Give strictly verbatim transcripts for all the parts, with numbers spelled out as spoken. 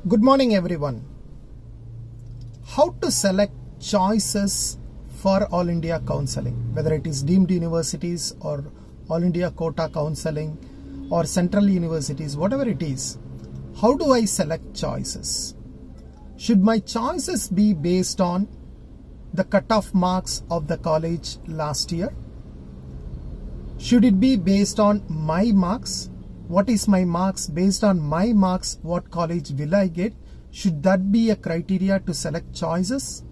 Good morning everyone. How to select choices for All India Counselling, whether it is deemed universities or All India Quota Counselling or central universities, whatever it is. How do I select choices? Should my choices be based on the cutoff marks of the college last year? Should it be based on my marks? What is my marks? Based on my marks, what college will I get? Should that be a criteria to select choices?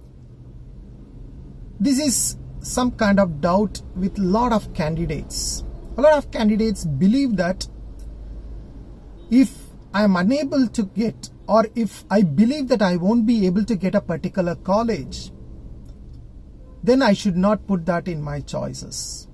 This is some kind of doubt with a lot of candidates. A lot of candidates believe that if I am unable to get, or if I believe that I won't be able to get a particular college, then I should not put that in my choices.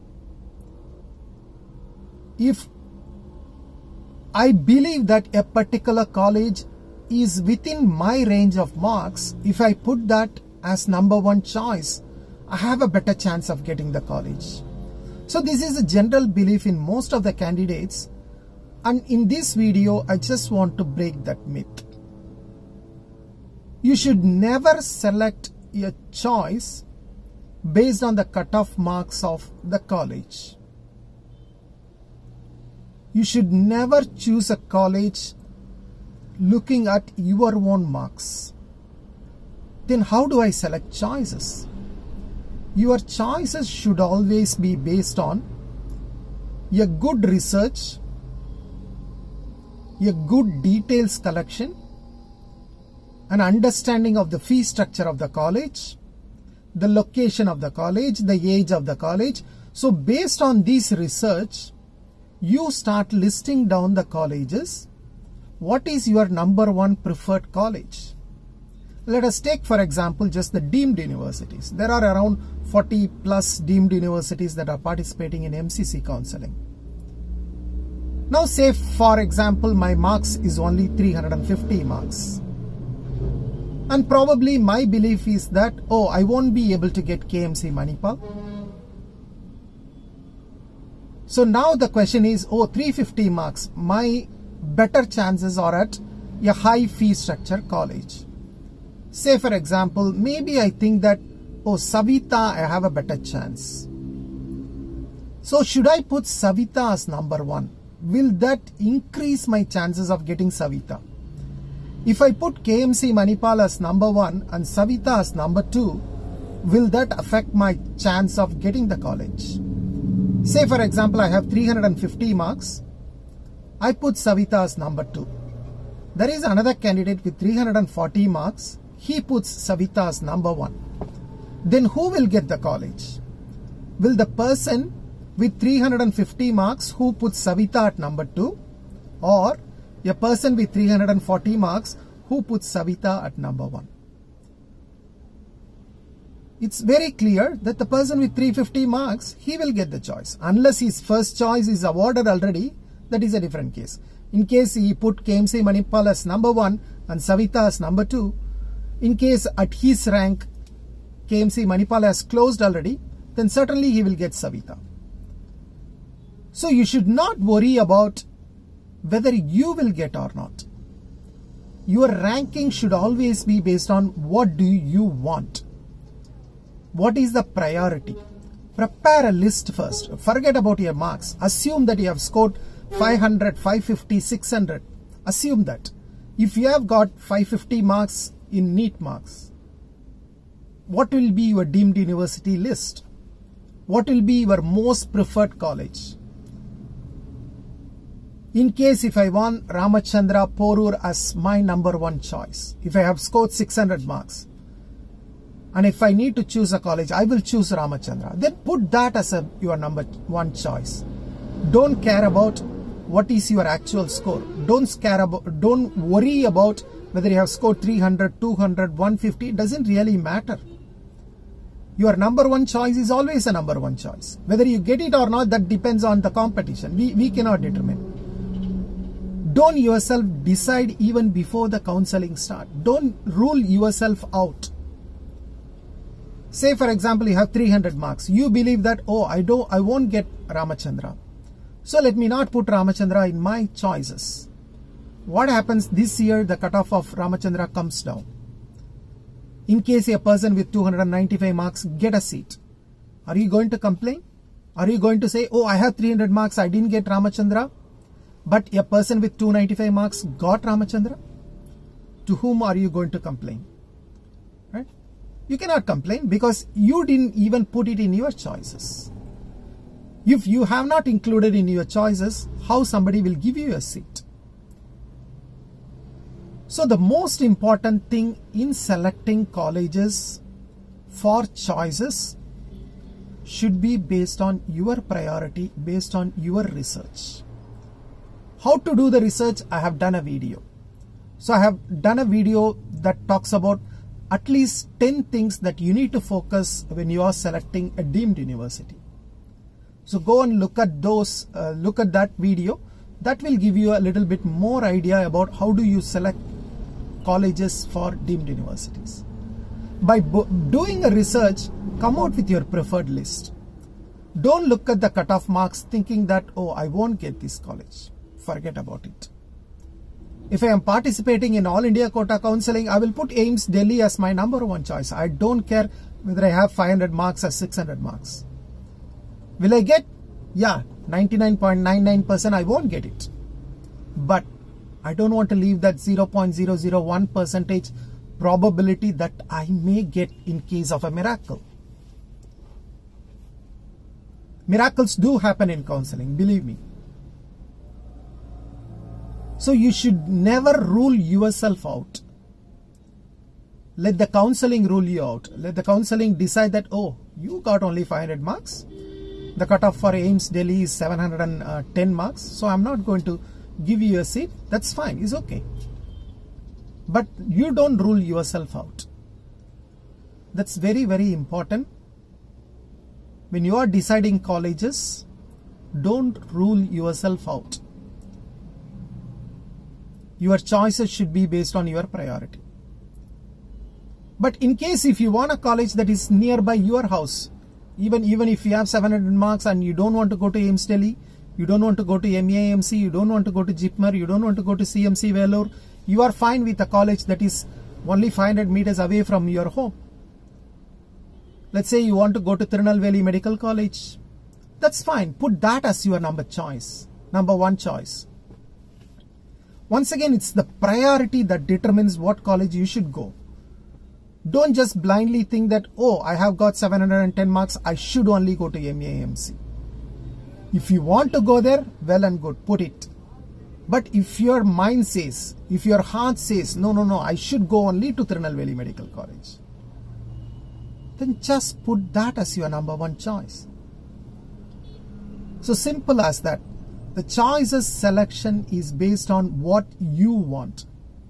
If I believe that a particular college is within my range of marks, if I put that as number one choice, I have a better chance of getting the college. So this is a general belief in most of the candidates, and in this video I just want to break that myth. You should never select a choice based on the cutoff marks of the college. You should never choose a college looking at your own marks. Then how do I select choices? Your choices should always be based on a good research, a good details collection, an understanding of the fee structure of the college, the location of the college, the age of the college. So based on this research, you start listing down the colleges. What is your number one preferred college? Let us take for example just the deemed universities. There are around forty plus deemed universities that are participating in M C C counseling. Now say for example my marks is only three hundred fifty marks. And probably my belief is that, oh, I won't be able to get K M C Manipal. So now the question is, oh, three hundred fifty marks, my better chances are at a high fee structure college. Say for example, maybe I think that, oh, Savita, I have a better chance. So should I put Savita as number one? Will that increase my chances of getting Savita? If I put K M C Manipal as number one and Savita as number two, will that affect my chance of getting the college? Say for example, I have three hundred fifty marks. I put Savita as number two. There is another candidate with three hundred forty marks. He puts Savita as number one. Then who will get the college? Will the person with three hundred fifty marks who puts Savita at number two, or a person with three hundred forty marks who puts Savita at number one? It's very clear that the person with three hundred fifty marks, he will get the choice. Unless his first choice is awarded already, that is a different case. In case he put K M C Manipal as number one and Savita as number two, in case at his rank K M C Manipal has closed already, then certainly he will get Savita. So you should not worry about whether you will get or not. Your ranking should always be based on what do you want. What is the priority? Prepare a list first. Forget about your marks. Assume that you have scored five hundred, five fifty, six hundred. Assume that. If you have got five fifty marks in NEET marks, what will be your deemed university list? What will be your most preferred college? In case if I want Ramachandra Porur as my number one choice, if I have scored six hundred marks, and if I need to choose a college, I will choose Ramachandra. Then put that as a, your number one choice. Don't care about what is your actual score. Don't care about, don't worry about whether you have scored three hundred, two hundred, one fifty. It doesn't really matter. Your number one choice is always a number one choice. Whether you get it or not, that depends on the competition. We, we cannot determine. Don't yourself decide even before the counseling start. Don't rule yourself out. Say for example, you have three hundred marks. You believe that, oh, I don't, I won't get Ramachandra. So let me not put Ramachandra in my choices. what happens this year? The cutoff of Ramachandra comes down. In case a person with two hundred ninety-five marks get a seat, are you going to complain? Are you going to say, oh, I have three hundred marks, I didn't get Ramachandra, but a person with two hundred ninety-five marks got Ramachandra? To whom are you going to complain? Right? You cannot complain because you didn't even put it in your choices. If you have not included in your choices, how somebody will give you a seat? So the most important thing in selecting colleges for choices should be based on your priority, based on your research. How to do the research? I have done a video. So I have done a video that talks about at least ten things that you need to focus when you are selecting a deemed university. So go and look at those, uh, look at that video. That will give you a little bit more idea about how do you select colleges for deemed universities. By doing a research, come out with your preferred list. Don't look at the cutoff marks thinking that, oh, I won't get this college. Forget about it. If I am participating in All India Quota Counselling, I will put AIIMS Delhi as my number one choice. I don't care whether I have five hundred marks or six hundred marks. Will I get? Yeah, ninety-nine point nine nine percent I won't get it. But I don't want to leave that zero point zero zero one percentage probability that I may get in case of a miracle. Miracles do happen in counseling, believe me. So you should never rule yourself out. Let the counseling rule you out. Let the counseling decide that, oh, you got only five hundred marks. The cutoff for AIIMS Delhi is seven hundred ten marks. So I'm not going to give you a seat. That's fine. It's okay. But you don't rule yourself out. That's very, very important. When you are deciding colleges, don't rule yourself out. Your choices should be based on your priority. But in case if you want a college that is nearby your house, even, even if you have seven hundred marks and you don't want to go to AIIMS Delhi, you don't want to go to M E I M C, you don't want to go to JIPMER, you don't want to go to C M C Vellore, you are fine with a college that is only five hundred meters away from your home. Let's say you want to go to Tirunelveli Medical College. That's fine. Put that as your number choice, number one choice. Once again, it's the priority that determines what college you should go. Don't just blindly think that, oh, I have got seven hundred ten marks, I should only go to M E I M C. If you want to go there, well and good, put it. But if your mind says, if your heart says, no, no, no, I should go only to Tirunelveli Medical College, then just put that as your number one choice. So simple as that. The choices selection is based on what you want.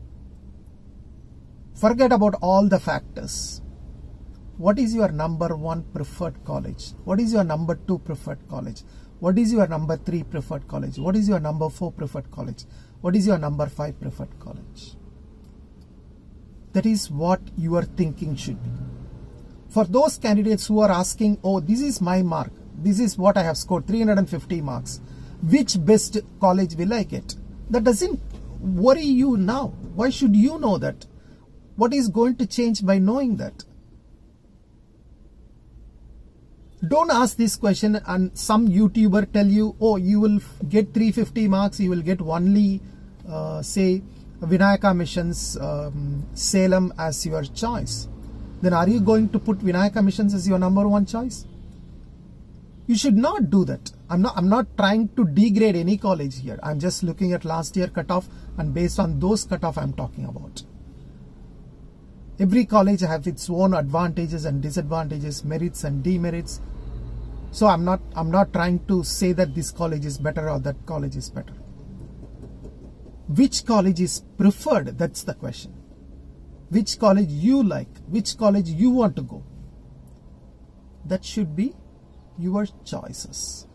Forget about all the factors. What is your number one preferred college? What is your number two preferred college? What is your number three preferred college? What is your number four preferred college? What is your number five preferred college? That is what your thinking should be. For those candidates who are asking, oh, this is my mark, this is what I have scored, three hundred fifty marks, which best college will I get? That doesn't worry you now. Why should you know that? What is going to change by knowing that? Don't ask this question and some YouTuber tell you, oh, you will get three hundred fifty marks, you will get only, uh, say, Vinayaka Missions um, Salem as your choice. Then are you going to put Vinayaka Missions as your number one choice? You should not do that. I'm not, I'm not trying to degrade any college here. I'm just looking at last year cutoff, and based on those cutoff I'm talking about. Every college has its own advantages and disadvantages, merits and demerits. So I'm not, I'm not trying to say that this college is better or that college is better. Which college is preferred? That's the question. Which college you like? Which college you want to go? That should be your choices.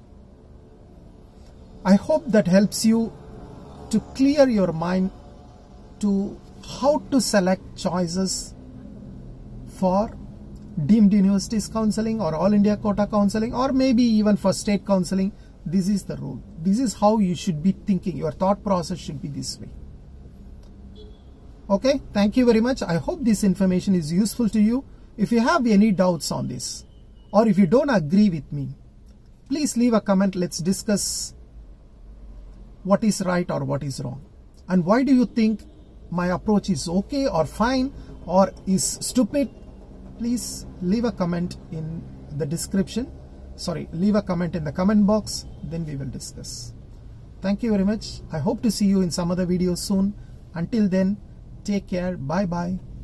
I hope that helps you to clear your mind to how to select choices for deemed universities counseling or All India Quota Counseling, or maybe even for state counseling. This is the rule. This is how you should be thinking. Your thought process should be this way. Okay, thank you very much. I hope this information is useful to you. If you have any doubts on this, or if you don't agree with me, please leave a comment. Let's discuss what is right or what is wrong. And why do you think my approach is okay or fine or is stupid? Please leave a comment in the description. Sorry, leave a comment in the comment box. Then we will discuss. Thank you very much. I hope to see you in some other videos soon. Until then, take care. Bye bye.